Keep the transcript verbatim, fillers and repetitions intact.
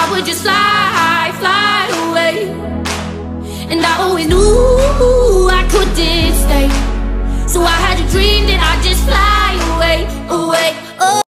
would just fly, fly away. And I always knew I couldn't stay, so I had a dream that I'd just fly away, away.